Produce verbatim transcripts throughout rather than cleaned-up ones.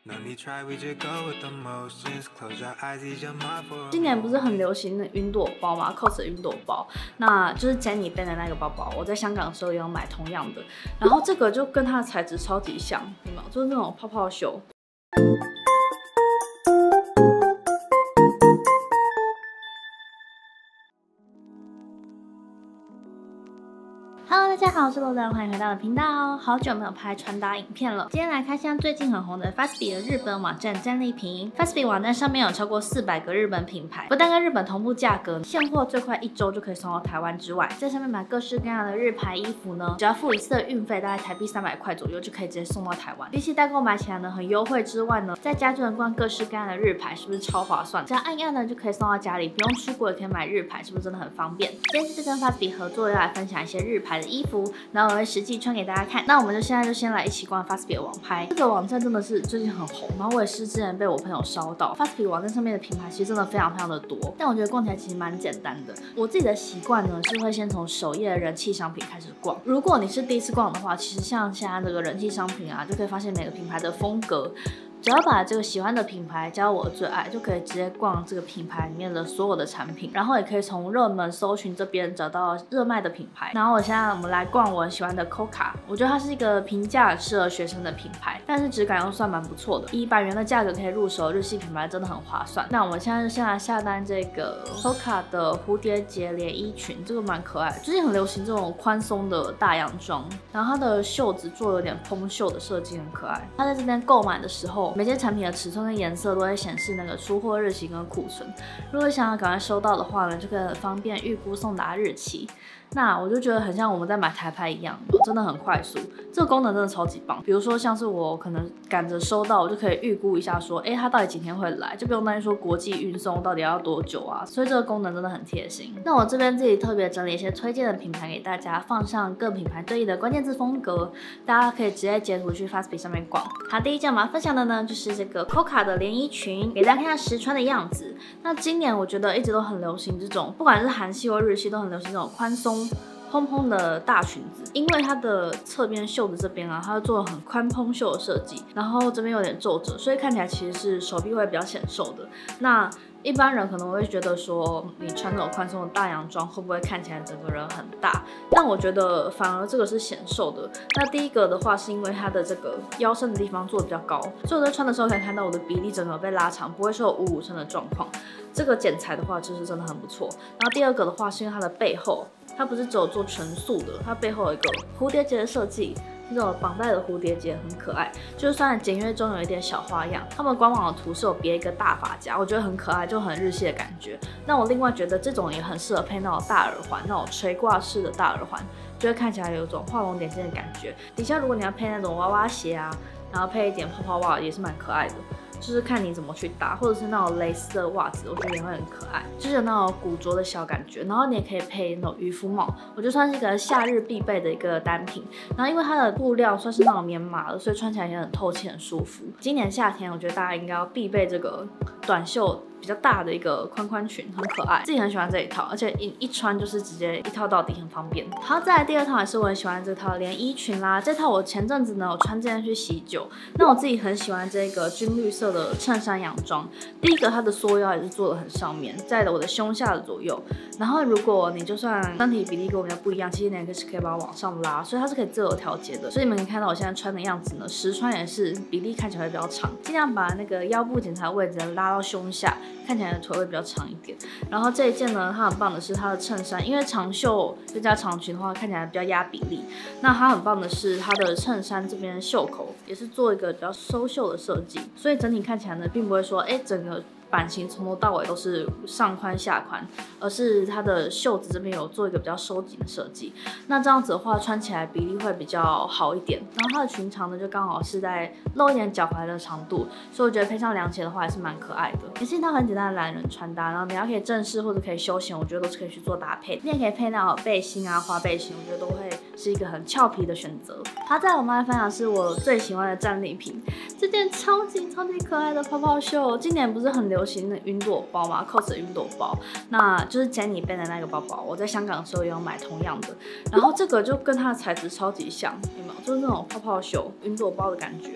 今年不是很流行的云朵包吗 ？C O S 的云朵包，那就是 Jenny 背的那个包包。我在香港的时候也有买同样的，然后这个就跟它的材质超级像，有没有？就是那种泡泡袖。Hello， 大家好，我是罗兰，欢迎回到我的频道哦。好久没有拍穿搭影片了，今天来看现在最近很红的 Fastby 的日本网站战利品。Fastby 网站上面有超过四百个日本品牌，不但跟日本同步价格，现货最快一周就可以送到台湾之外，在上面买各式各样的日牌衣服呢，只要付一次的运费，大概台币三百块左右就可以直接送到台湾。比起代购买起来呢很优惠之外呢，在家就能逛各式各样的日牌，是不是超划算？只要按一按呢就可以送到家里，不用出国也可以买日牌，是不是真的很方便？今天是跟 Fastby 合作，要来分享一些日牌的衣服，然后我会实际穿给大家看。那我们就现在就先来一起逛 Fastby 的网拍，这个网站真的是最近很红，然后我也是之前被我朋友烧到。Fastby 网站上面的品牌其实真的非常非常的多，但我觉得逛起来其实蛮简单的。我自己的习惯呢是会先从首页的人气商品开始逛。如果你是第一次逛的话，其实像现在这个人气商品啊，就可以发现每个品牌的风格。只要把这个喜欢的品牌加入我的最爱，就可以直接逛这个品牌里面的所有的产品，然后也可以从热门搜寻这边找到热卖的品牌。然后我现在我们来逛我很喜欢的 Coca， 我觉得它是一个平价很适合学生的品牌，但是质感又算蛮不错的，以百元的价格可以入手日系品牌，真的很划算。那我们现在就先来下单这个 Coca 的蝴蝶结连衣裙，这个蛮可爱的，最近很流行这种宽松的大洋装，然后它的袖子做了有点蓬袖的设计，很可爱。它在这边购买的时候，每件产品的尺寸跟颜色都会显示那个出货日期跟库存。如果想要赶快收到的话呢，就可以很方便预估送达日期。那我就觉得很像我们在买台牌一样，真的很快速。这个功能真的超级棒。比如说像是我可能赶着收到，我就可以预估一下说，哎，它到底几天会来，就不用担心说国际运送到底要多久啊。所以这个功能真的很贴心。那我这边自己特别整理一些推荐的品牌给大家，放上各品牌对应的关键字风格，大家可以直接截图去 Fastby 上面逛。好，第一件我们要分享的呢，就是这个 Coca 的连衣裙，给大家看一下实穿的样子。那今年我觉得一直都很流行这种，不管是韩系或日系，都很流行这种宽松蓬蓬的大裙子，因为它的侧边袖子这边啊，它做了很宽蓬袖的设计，然后这边有点皱褶，所以看起来其实是手臂会比较显瘦的。那一般人可能会觉得说，你穿这种宽松的大洋装会不会看起来整个人很大？但我觉得反而这个是显瘦的。那第一个的话是因为它的这个腰身的地方做的比较高，所以我在穿的时候可以看到我的比例整个被拉长，不会说有五五身的状况。这个剪裁的话就是真的很不错。然后第二个的话是因为它的背后，它不是只有做纯素的，它背后有一个蝴蝶结的设计。这种绑带的蝴蝶结很可爱，就是虽然简约中有一点小花样，他们官网的图是有别一个大发夹，我觉得很可爱，就很日系的感觉。那我另外觉得这种也很适合配那种大耳环，那种垂挂式的大耳环，就会看起来有一种画龙点睛的感觉。底下如果你要配那种娃娃鞋啊，然后配一点泡泡袜，也是蛮可爱的。就是看你怎么去搭，或者是那种蕾丝的袜子，我觉得也会很可爱，就是有那种古着的小感觉。然后你也可以配那种渔夫帽，我觉得算是一个夏日必备的一个单品。然后因为它的布料算是那种棉麻的，所以穿起来也很透气、很舒服。今年夏天，我觉得大家应该要必备这个短袖比较大的一个宽宽裙，很可爱，自己很喜欢这一套，而且一一穿就是直接一套到底，很方便。好，再来第二套也是我很喜欢这套连衣裙啦。这套我前阵子呢，我穿这件去喜酒，那我自己很喜欢这个军绿色的衬衫洋装。第一个，它的缩腰也是做的很上面，在我的胸下的左右。然后如果你就算身体比例跟我比较不一样，其实你也是可以把它往上拉，所以它是可以自由调节的。所以你们可以看到我现在穿的样子呢，实穿也是比例看起来会比较长，尽量把那个腰部检查位置拉到胸下。看起来的腿会比较长一点。然后这一件呢，它很棒的是它的衬衫，因为长袖再加长裙的话，看起来比较压比例。那它很棒的是它的衬衫这边袖口也是做一个比较收袖的设计，所以整体看起来呢，并不会说，哎，整个版型从头到尾都是上宽下宽，而是它的袖子这边有做一个比较收紧的设计。那这样子的话，穿起来比例会比较好一点。然后它的裙长呢，就刚好是在露一点脚踝的长度，所以我觉得配上凉鞋的话，也是蛮可爱的。也是一套很简单的懒人穿搭，然后你要可以正式或者可以休闲，我觉得都是可以去做搭配。你也可以配那种背心啊、花背心，我觉得都会是一个很俏皮的选择。好，再来我们来分享是我最喜欢的战利品，这件超级超级可爱的泡泡袖，今年不是很流行的云朵包嘛 ，C O S 的云朵包，那就是 Jenny 背的那个包包。我在香港的时候也有买同样的，然后这个就跟它的材质超级像，有没有？就是那种泡泡袖云朵包的感觉。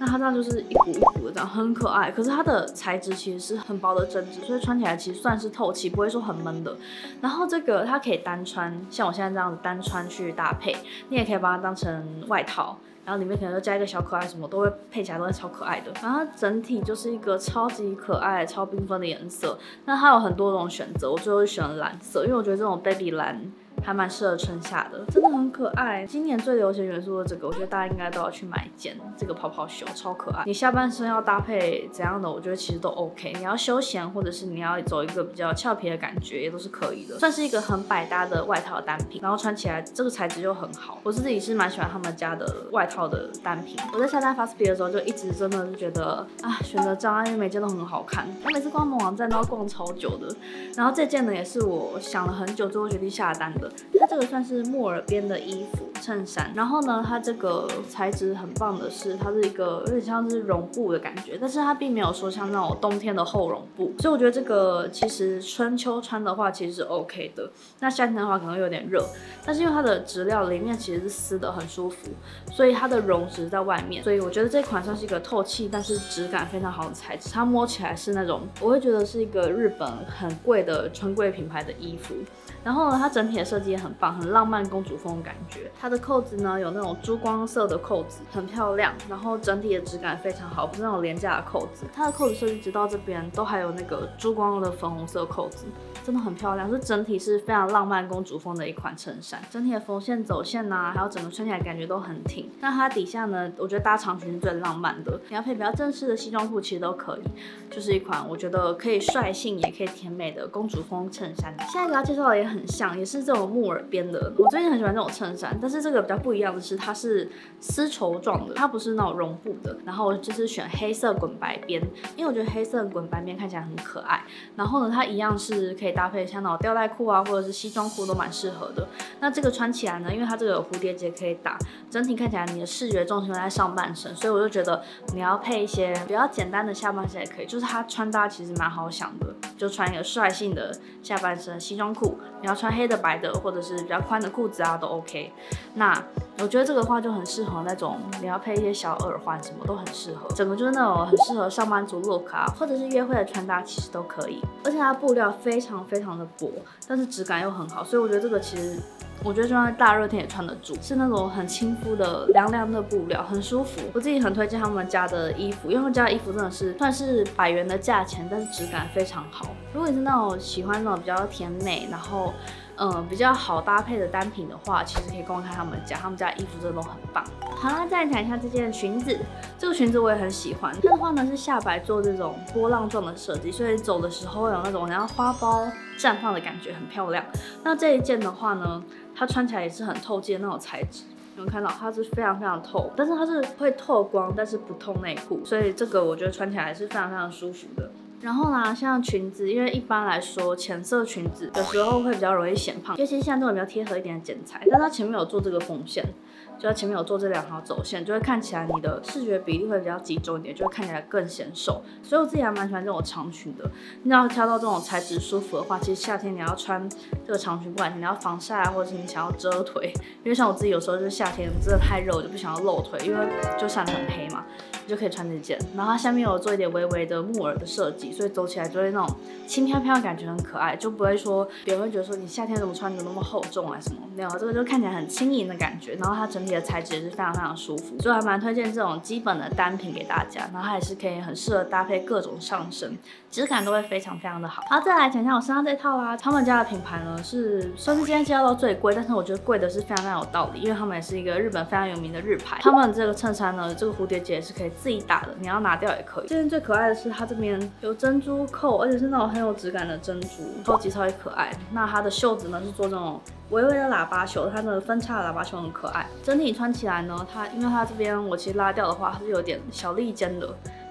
那它这样就是一股一股的这样，很可爱。可是它的材质其实是很薄的针织，所以穿起来其实算是透气，不会说很闷的。然后这个它可以单穿，像我现在这样子单穿去搭配，你也可以把它当成外套。然后里面可能就加一个小可爱，什么都会配起来都会超可爱的。然后它整体就是一个超级可爱、超缤纷的颜色。那它有很多种选择，我最后选了蓝色，因为我觉得这种 baby 蓝还蛮适合春夏的，真的很可爱。今年最流行元素的这个，我觉得大家应该都要去买一件。这个泡泡袖超可爱，你下半身要搭配怎样的，我觉得其实都 OK。你要休闲，或者是你要走一个比较俏皮的感觉，也都是可以的，算是一个很百搭的外套单品。然后穿起来这个材质又很好，我自己是蛮喜欢他们家的外套的单品。我在下单 Fastby 的时候，就一直真的是觉得啊，选择障碍，因为每件都很好看。我每次逛他们网站都要逛超久的。然后这件呢，也是我想了很久最后决定下单的。它这个算是木耳边的衣服衬衫，然后呢，它这个材质很棒的是，它是一个有点像是绒布的感觉，但是它并没有说像那种冬天的厚绒布，所以我觉得这个其实春秋穿的话其实是 OK 的。那夏天的话可能有点热，但是因为它的质料里面其实是丝的，很舒服，所以它的绒质在外面，所以我觉得这款算是一个透气但是质感非常好的材质。它摸起来是那种我会觉得是一个日本很贵的春贵品牌的衣服。然后呢，它整体的设计也很棒，很浪漫公主风的感觉。它的扣子呢有那种珠光色的扣子，很漂亮。然后整体的质感非常好，不是那种廉价的扣子。它的扣子设计直到这边都还有那个珠光的粉红色扣子，真的很漂亮。这整体是非常浪漫公主风的一款衬衫，整体的缝线走线啊，还有整个穿起来感觉都很挺。那它底下呢，我觉得搭长裙是最浪漫的，你要配比较正式的西装裤其实都可以。就是一款我觉得可以率性也可以甜美的公主风衬衫。下一个要介绍的也很像，也是这种木耳边的。我最近很喜欢这种衬衫，但是这个比较不一样的是，它是丝绸状的，它不是那种绒布的。然后我就是选黑色滚白边，因为我觉得黑色滚白边看起来很可爱。然后呢，它一样是可以搭配像那种吊带裤啊，或者是西装裤都蛮适合的。那这个穿起来呢，因为它这个有蝴蝶结可以打，整体看起来你的视觉重心会在上半身，所以我就觉得你要配一些比较简单的下半身也可以，就是它穿搭其实蛮好想的，就穿一个率性的下半身西装裤，你要穿黑的白的或者是比较宽的裤子啊都 OK。那我觉得这个话就很适合那种你要配一些小耳环什么都很适合，整个就是那种很适合上班族 look 啊，或者是约会的穿搭其实都可以。而且它布料非常非常的薄，但是质感又很好，所以我觉得这个其实。我觉得就算大热天也穿得住，是那种很亲肤的凉凉的布料，很舒服。我自己很推荐他们家的衣服，因为他们家的衣服真的是算是百元的价钱，但是质感非常好。如果你是那种喜欢那种比较甜美，然后嗯比较好搭配的单品的话，其实可以逛看他们家，他们家衣服真的都很棒。好啦，再来讲一下这件裙子，这个裙子我也很喜欢。它的话呢是下摆做这种波浪状的设计，所以走的时候会有那种然后花苞绽放的感觉，很漂亮。那这一件的话呢，它穿起来也是很透气的那种材质，有没有看到？它是非常非常透，但是它是会透光，但是不透内裤，所以这个我觉得穿起来是非常非常舒服的。然后呢，像裙子，因为一般来说浅色裙子有时候会比较容易显胖，尤其是像这种比较贴合一点的剪裁，但它前面有做这个缝线，就它前面有做这两条走线，就会看起来你的视觉比例会比较集中一点，就会看起来更显瘦。所以我自己还蛮喜欢这种长裙的。你要挑到这种材质舒服的话，其实夏天你要穿这个长裙，不管你要防晒啊，或者是你想要遮腿，因为像我自己有时候就是夏天真的太热，我就不想要露腿，因为就晒得很黑嘛。你就可以穿这件，然后它下面有做一点微微的木耳的设计，所以走起来就会那种轻飘飘的感觉，很可爱，就不会说别人会觉得说你夏天怎么穿的那么厚重啊什么，没有，这个就看起来很轻盈的感觉，然后它整体的材质也是非常非常舒服，所以还蛮推荐这种基本的单品给大家，然后它也是可以很适合搭配各种上身，质感都会非常非常的好。好，再来讲一下我身上这套啦，他们家的品牌呢是算是今天介绍到最贵，但是我觉得贵的是非常非常有道理，因为他们也是一个日本非常有名的日牌，他们这个衬衫呢，这个蝴蝶结也是可以自己打的，你要拿掉也可以。这件最可爱的是它这边有珍珠扣，而且是那种很有质感的珍珠，超级超级可爱。那它的袖子呢是做这种微微的喇叭袖，它的分叉的喇叭袖很可爱。整体穿起来呢，它因为它这边我其实拉掉的话，它是有点小立肩的。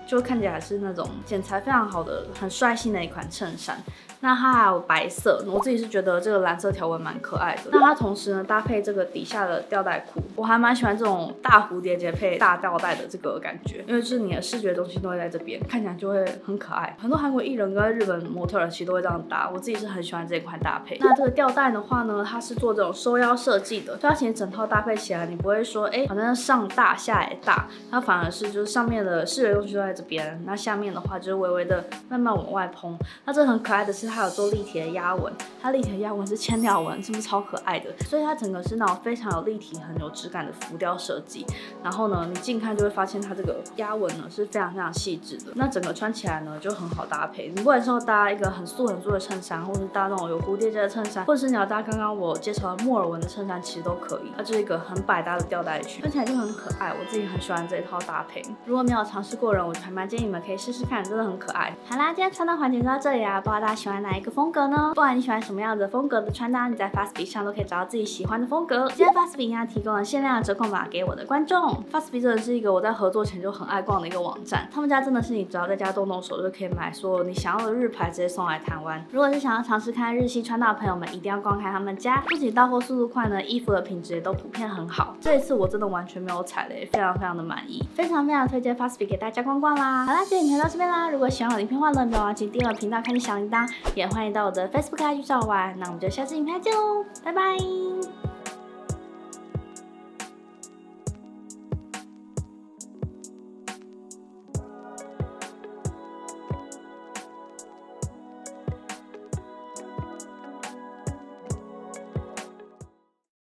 就看起来是那种剪裁非常好的、很率性的一款衬衫。那它还有白色，我自己是觉得这个蓝色条纹蛮可爱的。那它同时呢搭配这个底下的吊带裤，我还蛮喜欢这种大蝴蝶结配大吊带的这个感觉，因为就是你的视觉中心都会在这边，看起来就会很可爱。很多韩国艺人跟日本模特儿其实都会这样搭，我自己是很喜欢这一款搭配。那这个吊带的话呢，它是做这种收腰设计的，所以它其实整套搭配起来，你不会说哎，好像上大下也大，它反而是就是上面的视觉中心都在这边，那下面的话就是微微的慢慢往外蓬。那这很可爱的是，它有做立体的压纹，它立体的压纹是千鸟纹，是不是超可爱的？所以它整个是那种非常有立体、很有质感的浮雕设计。然后呢，你近看就会发现它这个压纹呢是非常非常细致的。那整个穿起来呢就很好搭配。你不管是要搭一个很素很素的衬衫，或是搭那种有蝴蝶结的衬衫，或者是你要搭刚刚我介绍的木耳纹的衬衫，其实都可以。它就是一个很百搭的吊带裙，穿起来就很可爱。我自己很喜欢这一套搭配。如果没有尝试过的人，我还蛮建议你们可以试试看，真的很可爱。好啦，今天穿搭环节就到这里啦，不知道大家喜欢哪一个风格呢？不管你喜欢什么样的风格的穿搭，你在 Fastby 上都可以找到自己喜欢的风格。今天 Fastby 一样提供了限量的折扣码给我的观众。Fastby 真的是一个我在合作前就很爱逛的一个网站，他们家真的是你只要在家动动手就可以买所有你想要的日牌，直接送来台湾。如果是想要尝试看日系穿搭的朋友们，一定要观看他们家，不仅到货速度快呢，衣服的品质也都普遍很好。这一次我真的完全没有踩雷，非常非常的满意，非常非常推荐 Fastby 给大家逛逛啦。好啦，今天影片到这边啦，如果喜欢我的影片的话呢，不要忘记订阅我的频道，开启小铃铛，也欢迎到我的 Facebook I G 找我玩。那我们就下次影片见喽，拜拜。